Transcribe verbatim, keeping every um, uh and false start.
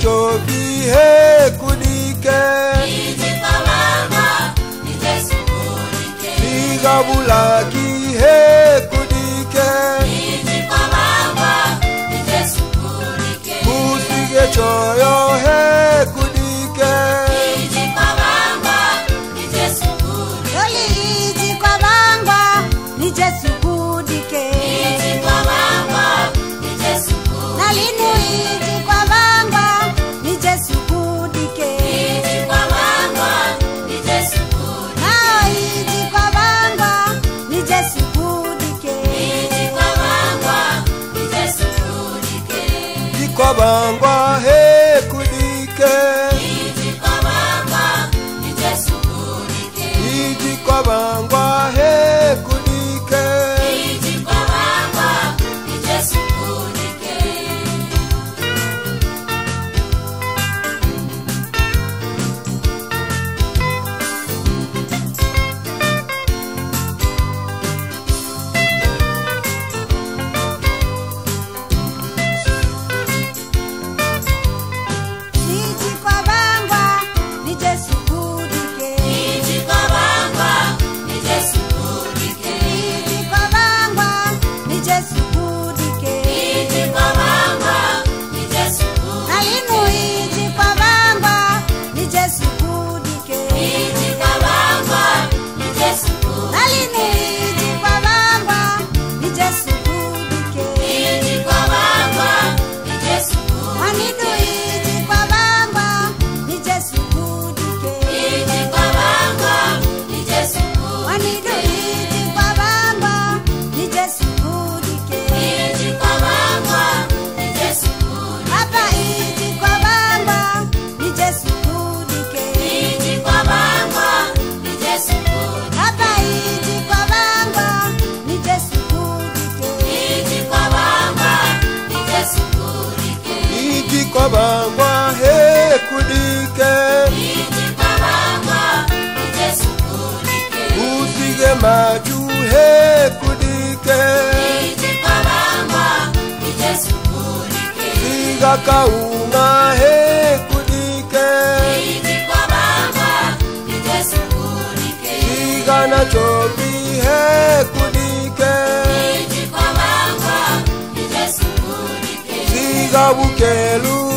chobi he kudike Sigabulaki he kudike Musige choyo he kudike Kwabangwa he kudike Iji kwabangwa he kudike Iji kwabangwa Kwabangwa he kudike Iji kwabangwa Jesu kudike Usige maju he kudike Iji kwabangwa Jesu kudike Siga kaunga he kudike Iji kwabangwa Jesu kudike Siga na chobi he kudike Iji kwabangwa Jesu kudike Siga bukelu